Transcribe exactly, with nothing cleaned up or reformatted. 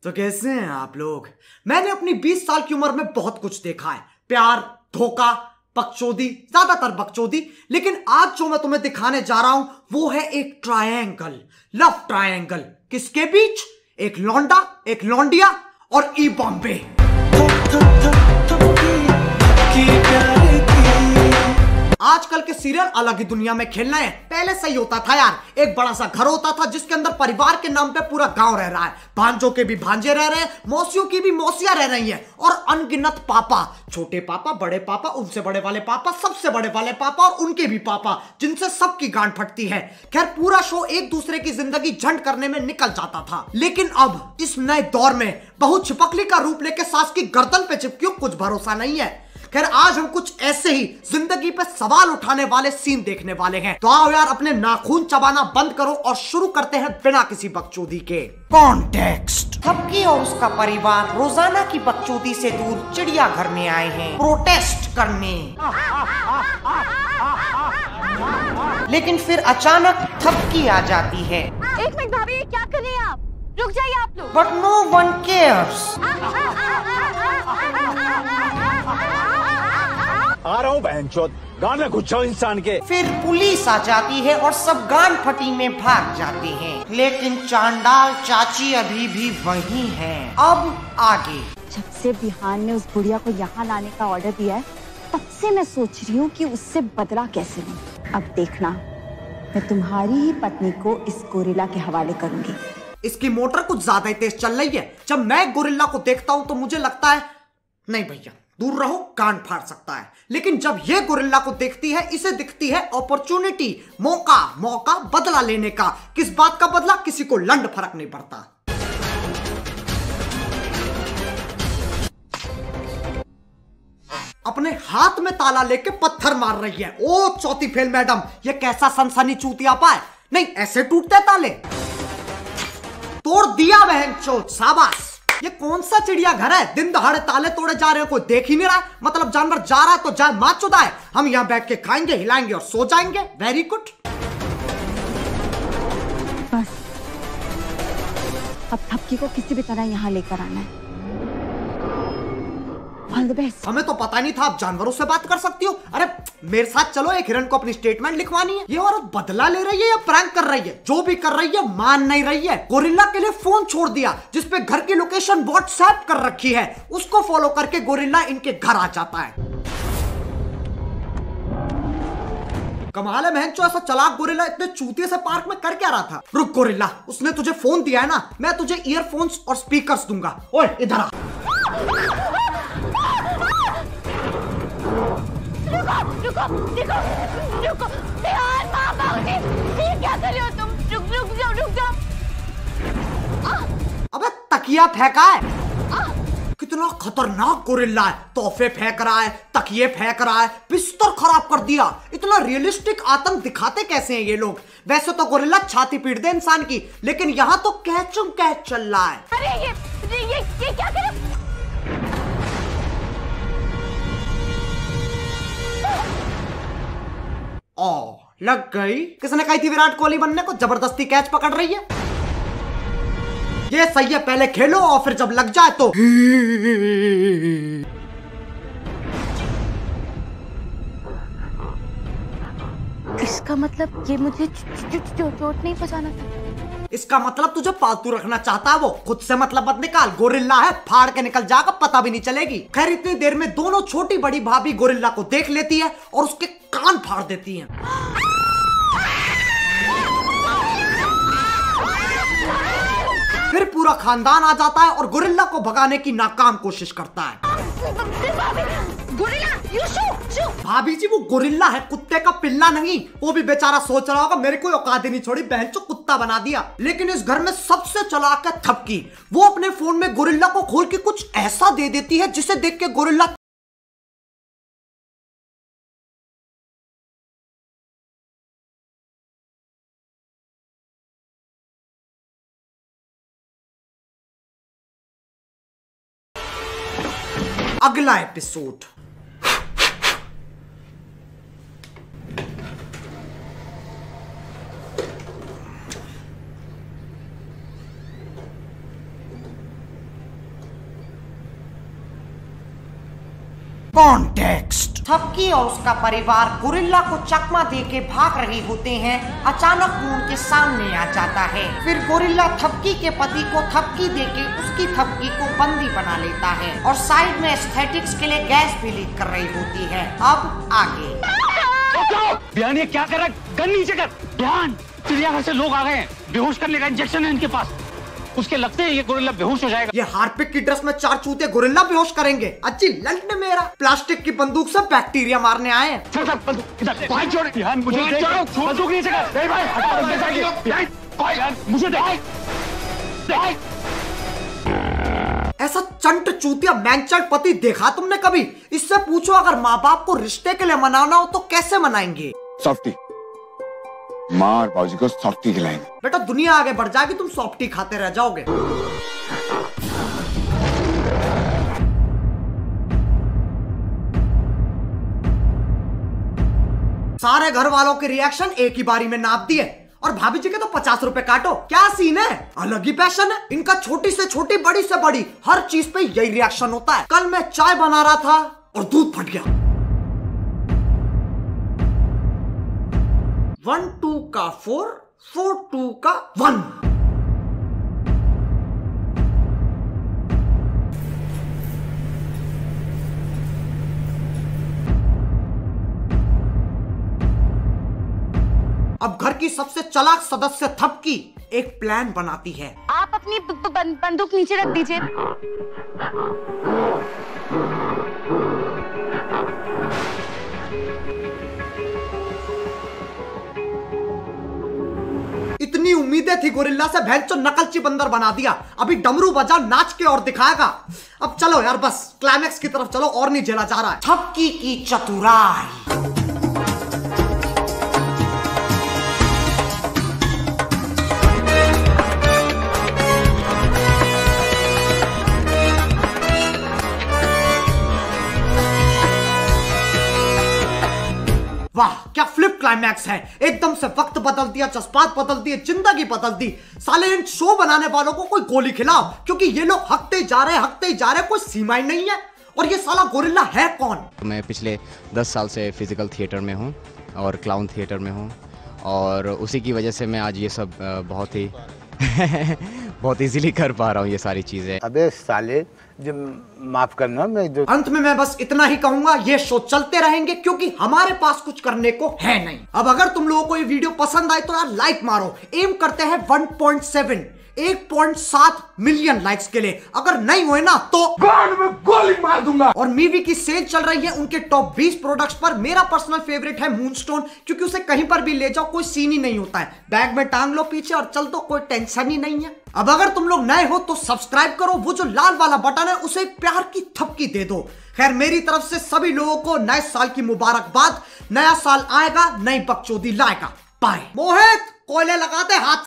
तो कैसे हैं आप लोग? मैंने अपनी बीस साल की उम्र में बहुत कुछ देखा है, प्यार, धोखा, बकचोदी, ज्यादातर बकचोदी। लेकिन आज जो मैं तुम्हें दिखाने जा रहा हूं वो है एक ट्रायंगल, लव ट्रायंगल। किसके बीच? एक लौंडा, एक लौंडिया और ई बॉम्बे। आजकल के सीरियल अलग ही दुनिया में खेल रहे हैं। पहले सही होता था यार, एक बड़ा सा घर होता था जिसके अंदर परिवार के नाम पे पूरा गांव रह रहा है, भांजों के भी भांजे रह रहे हैं, मौसियों की भी मौसियां रह रही हैं और अनगिनत पापा, छोटे पापा, बड़े पापा, उनसे बड़े वाले पापा, सबसे बड़े वाले पापा और उनके भी पापा, जिनसे सबकी गांठ फटती है। खैर, पूरा शो एक दूसरे की जिंदगी झंड करने में निकल जाता था। लेकिन अब इस नए दौर में बहू छिपकली का रूप लेके सास की गर्दन पे चिपकी, कुछ भरोसा नहीं है। खैर, आज हम कुछ ऐसे ही जिंदगी पे सवाल उठाने वाले सीन देखने वाले हैं। तो आओ यार, अपने नाखून चबाना बंद करो और शुरू करते हैं बिना किसी बकचोदी के। कॉन्टेक्स्ट। थपकी और उसका परिवार रोजाना की बकचोदी से दूर चिड़ियाघर में आए हैं प्रोटेस्ट करने। लेकिन फिर अचानक थपकी आ जाती है। एक मिनट भाभी, क्या कर रहे हैं आप? रुक जाइए आप लोग। But no one cares. आ रहा हूँ बहनचोद, गान में घुस जाओ इंसान के। फिर पुलिस आ जाती है और सब गान फटी में भाग जाते हैं। लेकिन चांडाल चाची अभी भी वही हैं। अब आगे। जब से बिहान ने उस बुढ़िया को यहाँ लाने का ऑर्डर दिया है, तब से मैं सोच रही हूँ कि उससे बदला कैसे लूं। अब देखना, मैं तुम्हारी ही पत्नी को इस गोरिल्ला के हवाले करूंगी। इसकी मोटर कुछ ज्यादा ही तेज चल रही है। जब मैं गोरिल्ला को देखता हूँ तो मुझे लगता है नहीं भैया, दूर रहो, कान फाड़ सकता है। लेकिन जब ये गोरिल्ला को देखती है, इसे दिखती है अपॉर्चुनिटी, मौका, मौका बदला लेने का। किस बात का बदला? किसी को लंड फर्क नहीं पड़ता। अपने हाथ में ताला लेके पत्थर मार रही है। ओ चौथी फेल मैडम, ये कैसा सनसनी चूतिया पाए। नहीं, ऐसे टूटते ताले। तोड़ दिया बहन चोट, शाबाश। ये कौन सा चिड़िया घर है? दिन दहाड़े ताले तोड़े जा रहे हैं, कोई देख ही नहीं रहा है। मतलब जानवर जा रहा है तो जाए माँ चुदाए, हम यहाँ बैठ के खाएंगे, हिलाएंगे और सो जाएंगे। Very good. बस अब थपकी को किसी भी तरह यहाँ लेकर आना है। All the best. हमें तो पता नहीं था आप जानवरों से बात कर सकती हो। अरे मेरे साथ चलो, एक हिरन को अपनी स्टेटमेंट लिखवानी है। ये औरत बदला ले रही है या प्रैंक कर रही है? जो भी कर रही है मान नहीं रही है। गोरिल्ला के लिए फोन छोड़ दिया जिसपे घर की लोकेशन व्हाट्सएप कर रखी है। उसको फॉलो करके गोरिल्ला इनके घर आ जाता है। कमाल है बहनचो, ऐसा चलाक गोरिल्ला इतने चूतिए से पार्क में कर क्या रहा था? रुक गोरिल्ला, उसने तुझे फोन दिया है ना, मैं तुझे ईयरफोन्स और स्पीकर्स दूंगा। ओए इधर आ। रुको, रुको, रुको, रुको। बिहान माँ बाबूजी, ये क्या कर रहे हो तुम? रुक, रुक जाओ, रुक जाओ। अबे तकिया फेंका है। कितना खतरनाक गोरिल्ला है। तोहफे फेंक रहा है, तकिए फेंक रहा है, बिस्तर खराब कर दिया। इतना रियलिस्टिक आतंक दिखाते कैसे हैं ये लोग? वैसे तो गोरिल्ला छाती पीट दे इंसान की, लेकिन यहाँ तो कैचम कैच चल रहा है। अरे ये ये ये, ये क्या कर रहे? ओ, लग गई। किसने कही थी विराट कोहली बनने को? जबरदस्ती कैच पकड़ रही है। ये सही है, पहले खेलो और फिर जब लग जाए तो। इसका मतलब ये मुझे चोट नहीं पहुंचाना था। इसका मतलब तुझे पालतू रखना चाहता है वो। खुद से मतलब मत निकाल, गोरिल्ला है, फाड़ के निकल जाएगा, पता भी नहीं चलेगी। खैर, इतनी देर में दोनों छोटी बड़ी भाभी गोरिल्ला को देख लेती है और उसके कान फाड़ देती हैं। फिर पूरा खानदान आ जाता है और गोरिल्ला को भगाने की नाकाम कोशिश करता है। Gorilla, you shoo, shoo. भाभी जी, वो गोरिल्ला है, कुत्ते का पिल्ला नहीं। वो भी बेचारा सोच रहा होगा मेरे को औकात ही नहीं छोड़ी, बहन चो कुत्ता बना दिया। लेकिन इस घर में सबसे चालाक है थपकी। वो अपने फोन में गोरिल्ला को खोल के कुछ ऐसा दे देती है जिसे देख के गोरिल्ला अगला एपिसोड। कॉन्टेक्स्ट। थपकी और उसका परिवार गोरिल्ला को चकमा देके भाग रहे होते हैं। अचानक वो उनके सामने आ जाता है। फिर गोरिल्ला थपकी के पति को थपकी देके उसकी थपकी को बंदी बना लेता है और साइड में एस्थेटिक्स के लिए गैस भी लीक कर रही होती है। अब आगे ध्यान, ये क्या कर रहा है? गन नीचे कर। ध्यान, चिड़ियाघर से लोग आ गए हैं, बेहोश करने का इंजेक्शन है इनके पास, उसके लगते हैं ये गोरिल्ला बेहोश हो जाएगा। ये हार्पिक की ड्रेस में चार चूते गोरिल्ला बेहोश करेंगे। अच्छी लंट ने मेरा प्लास्टिक की बंदूक से बैक्टीरिया मारने आए हैं। चल चल बंदूक इधर, भाई छोड़, ध्यान मुझे देख, बंदूक नीचे कर। नहीं भाई, ध्यान मुझे देख। ऐसा चंट चूतिया मैनचट पति देखा तुमने कभी? इससे पूछो अगर माँ बाप को रिश्ते के लिए मनाना हो तो कैसे मनाएंगे? सॉफ्टी, माँ और बाबूजी को सॉफ्टी खिलाएंगे। बेटा दुनिया आगे बढ़ जाएगी, तुम सॉफ्टी खाते रह जाओगे। सारे घर वालों के रिएक्शन एक ही बारी में नाप दिए और भाभी जी के तो पचास रुपए काटो। क्या सीन है? अलग ही पैशन है इनका। छोटी से छोटी, बड़ी से बड़ी, हर चीज पे यही रिएक्शन होता है। कल मैं चाय बना रहा था और दूध फट गया। वन टू का फोर, फोर टू का वन। अब घर की सबसे चालाक सदस्य थपकी एक प्लान बनाती है। आप अपनी ब- ब- बंदूक नीचे रख दीजिए। इतनी उम्मीदें थी गोरिल्ला से, भैंचो नकलची बंदर बना दिया। अभी डमरू बजा नाच के और दिखाएगा। अब चलो यार, बस क्लाइमैक्स की तरफ चलो, और नहीं झेला जा रहा है। थपकी की चतुराई। वाह क्या फ्लिप क्लाइमैक्स है। एकदम से वक्त बदल दिया, जज्बात बदल दिए, जिंदगी बदल दी। साले इन शो बनाने वालों को कोई गोली खिलाओ, क्योंकि ये लोग हकते जा रहे हकते जा रहे, कोई सीमा ही नहीं है। और ये साला गोरिल्ला है कौन? मैं पिछले दस साल से फिजिकल थिएटर में हूँ और क्लाउन थिएटर में हूँ, और उसी की वजह से मैं आज ये सब अ, बहुत ही बहुत इजीली कर पा रहा हूँ ये सारी चीज़ें। अबे साले, जो माफ करना, मैं जो अंत में मैं बस इतना ही कहूंगा, ये शो चलते रहेंगे क्योंकि हमारे पास कुछ करने को है नहीं। अब अगर तुम लोगों को ये वीडियो पसंद आए तो यार लाइक मारो। एम करते हैं वन पॉइंट सेवन, एक पॉइंट सात मिलियन लाइक्स के लिए। अगर नहीं हुए ना तो कान में गोली मार दूंगा। और मीवी की सेल चल रही है उनके टॉप बीस प्रोडक्ट्स पर। मेरा पर्सनल फेवरेट है मूनस्टोन, क्योंकि उसे कहीं पर भी ले जाओ कोई सीन ही नहीं होता है। बैग में टांग लो पीछे और चल दो, कोई टेंशन ही नहीं है। अब अगर तुम लोग नए हो तो सब्सक्राइब करो, वो जो लाल वाला बटन है उसे प्यार की थपकी दे दो। खैर मेरी तरफ से सभी लोगों को नए साल की मुबारकबाद। नया साल आएगा, नई बकचोदी लाएगा। बाय। मोहित कोयले लगाते हाथ